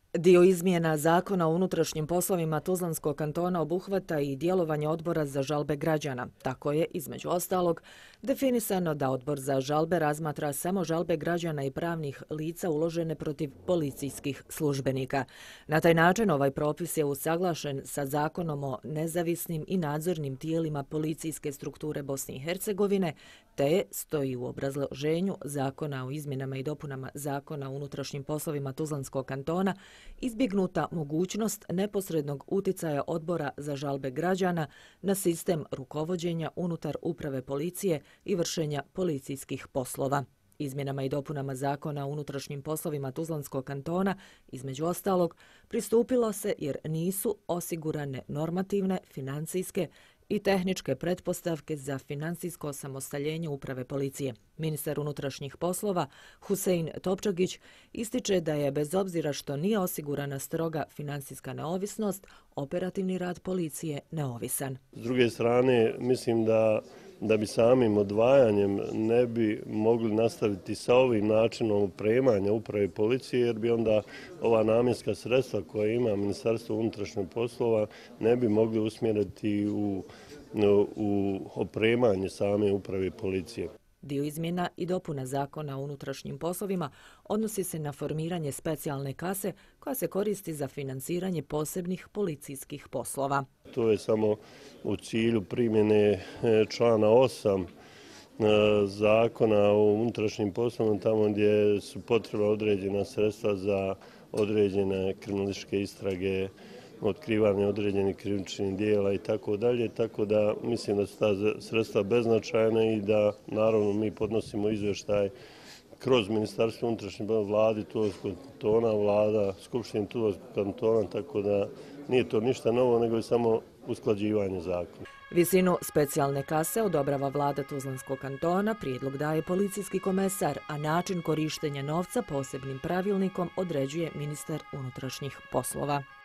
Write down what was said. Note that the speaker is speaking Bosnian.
Dio izmjena Zakona o unutrašnjim poslovima Tuzlanskog kantona obuhvata i djelovanje odbora za žalbe građana. Tako je, između ostalog, definisano da odbor za žalbe razmatra samo žalbe građana i pravnih lica uložene protiv policijskih službenika. Na taj način ovaj propis je usaglašen sa Zakonom o nezavisnim i nadzornim tijelima policijske strukture Bosne i Hercegovine, te stoji u obrazloženju Zakona o izmjenama i dopunama Zakona o unutrašnjim poslovima Tuzlanskog kantona izbjegnuta mogućnost neposrednog uticaja odbora za žalbe građana na sistem rukovođenja unutar uprave policije i vršenja policijskih poslova. Izmjenama i dopunama Zakona o unutrašnjim poslovima Tuzlanskog kantona, između ostalog, pristupilo se jer nisu osigurane normativne, financijske i tehničke pretpostavke za financijsko osamostaljenje uprave policije. Ministar unutrašnjih poslova Husein Topčagić ističe da je, bez obzira što nije osigurana stroga financijska neovisnost, operativni rad policije neovisan. S druge strane, mislim da bi samim odvajanjem ne bi mogli nastaviti sa ovim načinom opremanja uprave policije, jer bi onda ova namjenska sredstva koja ima Ministarstvo unutrašnjih poslova ne bi mogli usmjeriti u opremanje same uprave policije. Dio izmjena i dopuna Zakona o unutrašnjim poslovima odnosi se na formiranje specijalne kase koja se koristi za financiranje posebnih policijskih poslova. To je samo u cilju primjene člana 8 Zakona o unutrašnjim poslovima, tamo gdje su potrebna određena sredstva za određene kriminalističke istrage, otkrivanje određenih krivičnih dijela i tako dalje, tako da mislim da su ta sredstva beznačajna i da naravno mi podnosimo izvještaj kroz Ministarstvo unutrašnjih poslova, vladi Tuzlanskog kantona, vlada Skupštine Tuzlanskog kantona, tako da nije to ništa novo, nego je samo usklađivanje zakona. Visinu specijalne kase odobrava vlada Tuzlanskog kantona, prijedlog daje policijski komesar, a način korištenja novca posebnim pravilnikom određuje ministar unutrašnjih poslova.